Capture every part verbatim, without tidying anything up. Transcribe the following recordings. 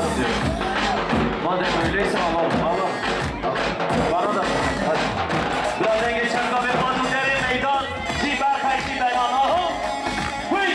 diyorum. Madem öyleyse alalım, alalım. Bana da hadi. Birazdan geçen kabir madunları meydan. Ziber kaysi beyan ahım. Hıy!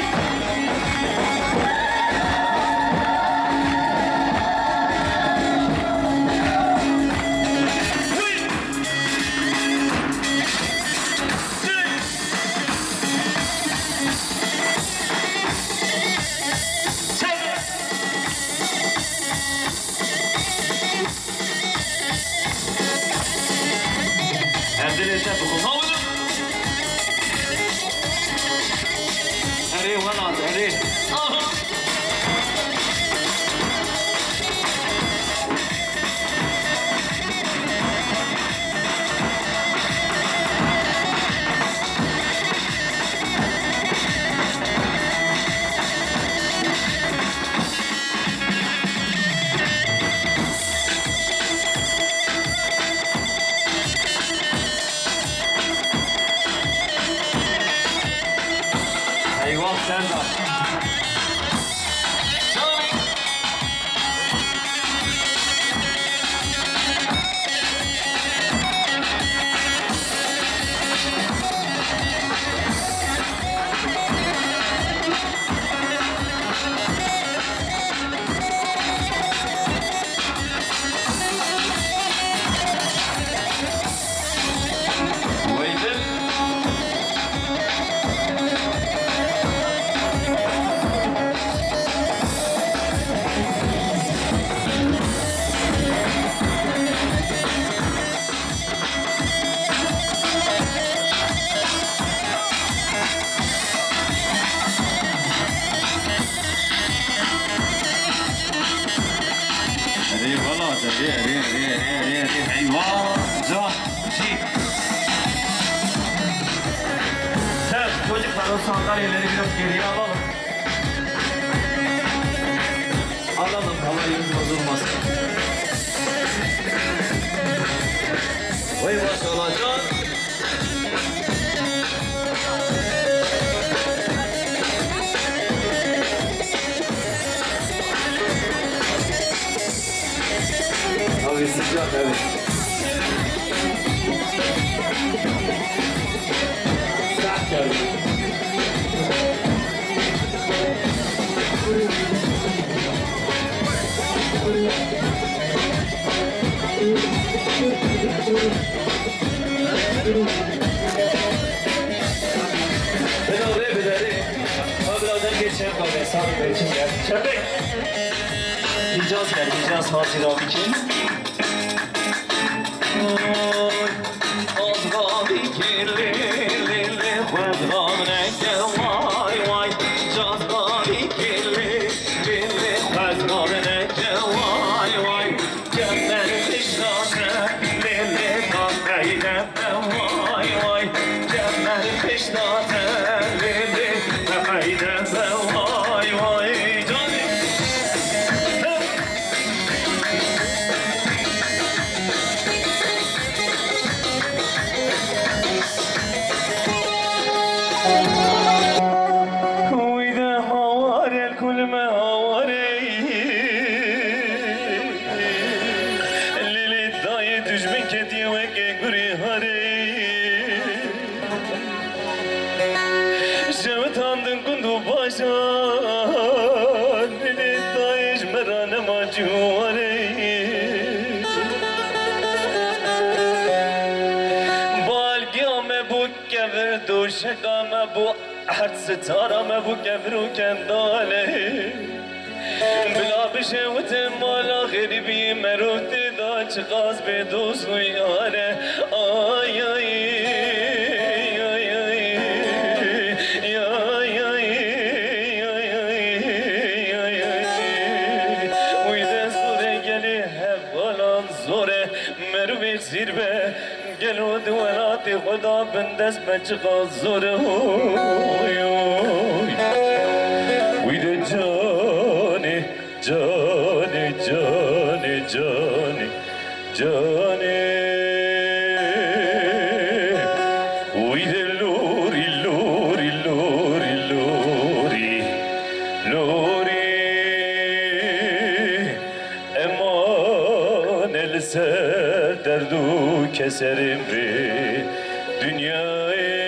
Sandalyeleri biraz geriye alalım. Alalım, havayımız bozulmasın. Vay maşallah can. Abi sıcak, evet. Sert geldi. Ben oraya bedeli. Ama birazdan geçeceğim kahve. Sağlık Bey için gel. Şefik! Hicaz gel. Hicaz Fatih abi için. Azgâbi kirli lili Khudgâb neke vay vay Cazgâbi kirli lili Khudgâb neke vay vay Cemmel fişnâne lili Kâbeyne vay vay Cemmel fişnâne lili Kâbeyne vay vay شقام ابو احد ستارم ابو كبر وكنداله بلا بشوت مالا غربي مروت داش غاز بدوس وياره آي آي آي آي وإذا زوره قلي هفالان زوره مروي زيربه گلو دوانات خدا بندست بچقا زوره ویده جانه جانه جانه جانه جانه ویده لوری لوری لوری لوری لوری gelirse derdu keserim bir dünyayı.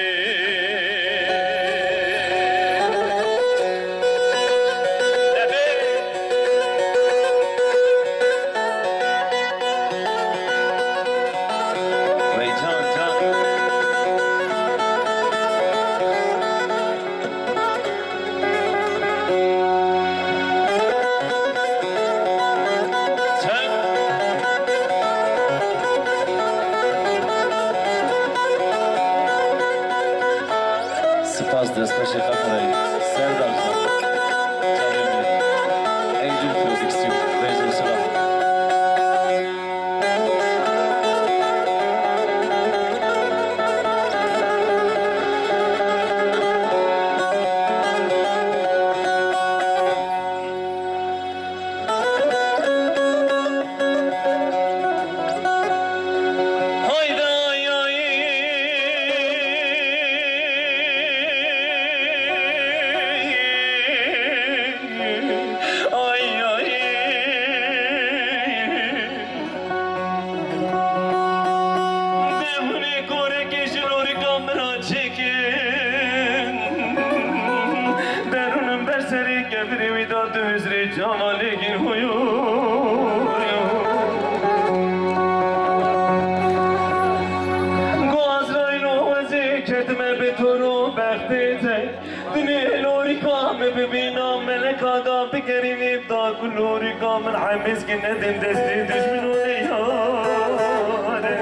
Spas despășe capului, Serdar Zan, Çalıyorum Eylül Prodüksiyon, Rezul Sıra. ببینم ملک آدم بگریم دا گلوری کامل حمیز که ندیم دستی دشمنو نیاره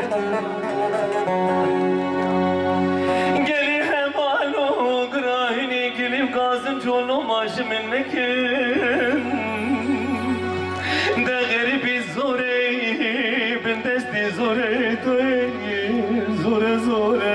گلی همالو گراهینی گلیم قاسم چولو ماشم نکن ده غریبی زوره بین دستی زوره توی زوره زوره